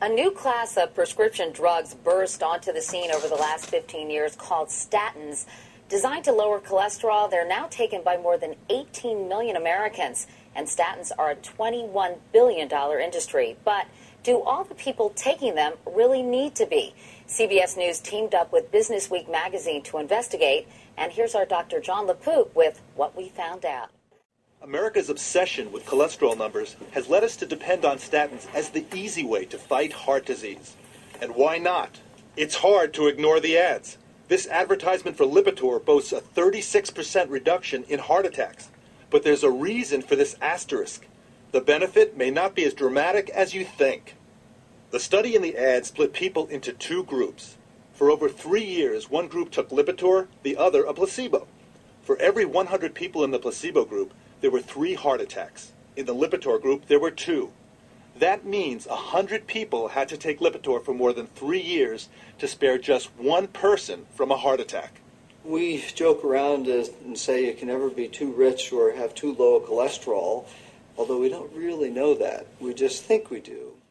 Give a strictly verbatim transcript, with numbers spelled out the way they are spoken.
A new class of prescription drugs burst onto the scene over the last fifteen years called statins. Designed to lower cholesterol, they're now taken by more than eighteen million Americans, and statins are a twenty-one billion dollars industry. But do all the people taking them really need to be? C B S News teamed up with Business Week magazine to investigate, and here's our Doctor John LaPook with what we found out. America's obsession with cholesterol numbers has led us to depend on statins as the easy way to fight heart disease. And why not? It's hard to ignore the ads. This advertisement for Lipitor boasts a thirty-six percent reduction in heart attacks. But there's a reason for this asterisk. The benefit may not be as dramatic as you think. The study in the ad split people into two groups. For over three years, one group took Lipitor, the other a placebo. For every one hundred people in the placebo group, there were three heart attacks. In the Lipitor group, there were two. That means one hundred people had to take Lipitor for more than three years to spare just one person from a heart attack. We joke around and say you can never be too rich or have too low a cholesterol, although we don't really know that. We just think we do.